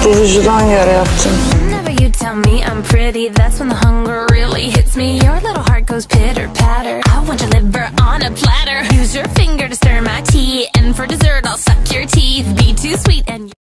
Kurucudan yara yaptım. Whenever you tell me I'm pretty, that's when the hunger really hits me. Your little heart goes pitter patter. I want your liver on a platter. Use your finger to stir my tea, and for dessert I'll suck your teeth. Be too sweet and